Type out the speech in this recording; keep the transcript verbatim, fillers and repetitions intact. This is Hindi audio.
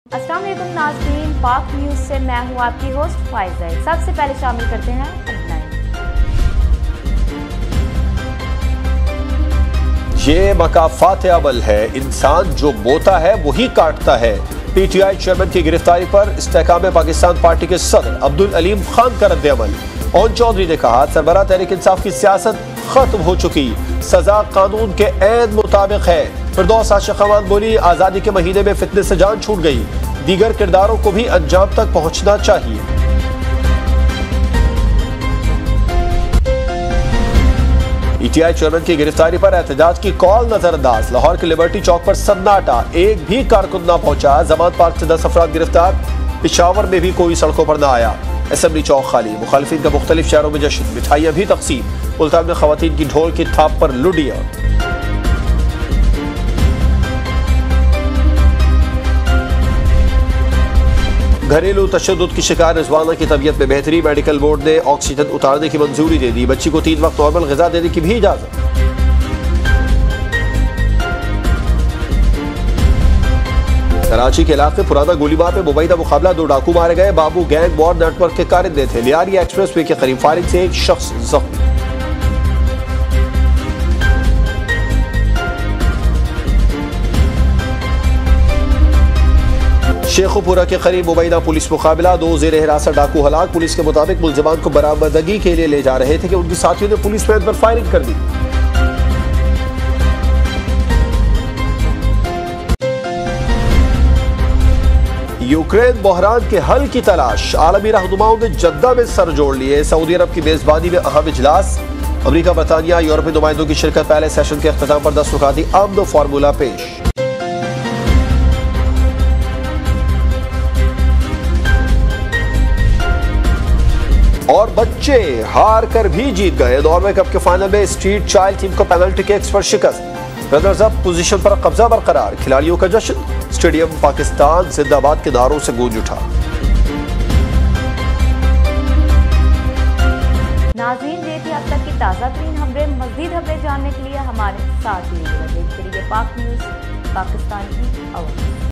अस्सलाम वालेकुम नाज़रीन, पाक न्यूज़ से मैं हूँ आपकी होस्ट फाइज़ा। सबसे पहले शामिल करते हैं हेडलाइन। ये मकाफात अमल है, इंसान जो बोता है वही काटता है। पीटीआई चेयरमैन की गिरफ्तारी पर इस्तेहकाम पाकिस्तान पार्टी के सदर अब्दुल अलीम खान का रद्द-ए-अमल। ओन चौधरी ने कहा सरबराह तहरीक इंसाफ की सियासत खत्म हो चुकी, सजा कानून के ऐन मुताबिक है। फिरदौस आशिक खान बोली आजादी के महीने में फितने से जान छूट गई, दीगर किरदारों को भी अंजाम तक पहुंचना चाहिए। पीटीआई चेयरमैन की गिरफ्तारी पर एहतजाज की कॉल नजरअंदाज। लाहौर के लिबर्टी चौक पर सन्नाटा, एक भी कारकुन न पहुंचा। जमात पार्क से दस अफराद गिरफ्तार, पिशावर में भी कोई सड़कों पर न आया। असेंबली चौक खाली, मुखालिफिन का मुख्तलिफ शहरों में जश्न, मिठाइयां भी तकसीम। मुल्तान में खवातीन की ढोल की थाप पर लुडियां। घरेलू तशद्दुद की शिकार रिजवाना की तबीयत में बेहतरी, मेडिकल बोर्ड ने ऑक्सीजन उतारने की मंजूरी दे दी। बच्ची को तीन वक्त नॉर्मल ग़िज़ा देने की भी इजाजत। कराची के इलाके पुराना गोलीबार में मुबैना मुकाबला, दो डाकू मारे गए। बाबू गैंग वॉर नेटवर्क के कारिंदे थे। लियारिया एक्सप्रेस वे के करीब फायरिंग से एक शख्स जख्मी। शेखुपुरा के करीब मुबैना पुलिस मुकाबला, दो जेर हिरासत डाकू हलाक। पुलिस के मुताबिक मुलजिमान को बरामदगी के लिए ले जा रहे थे कि उनके साथियों ने पुलिस वैन पर फायरिंग कर दी। यूक्रेन बहरान के हल की तलाश, आलमी रहनुमाओं ने जद्दा में सर जोड़ लिए। सऊदी अरब की मेजबानी में अहम इजलास, अमरीका, बरतानिया, यूरोपीय नुमाइंदों की शिरकत। पहले सेशन के अख्ताम पर दस नुकाती अमन फार्मूला पेश। और बच्चे हार कर भी जीत गए। नॉर्वे कप के फाइनल में स्ट्रीट चाइल्ड टीम को पेनल्टी किक्स पर शिकस्त। रनर्स अप पोजीशन पर कब्जा बरकरार, खिलाड़ियों का जश्न। स्टेडियम पाकिस्तान जिंदाबाद के नारों से गूंज उठा। नाज़रीन, ये थी अब तक की ताज़ा तरीन खबरें। मज़ीद खबरें जानने के लिए हमारे साथ ही देखते रहिए पाक न्यूज़ पाकिस्तान की आवाज़।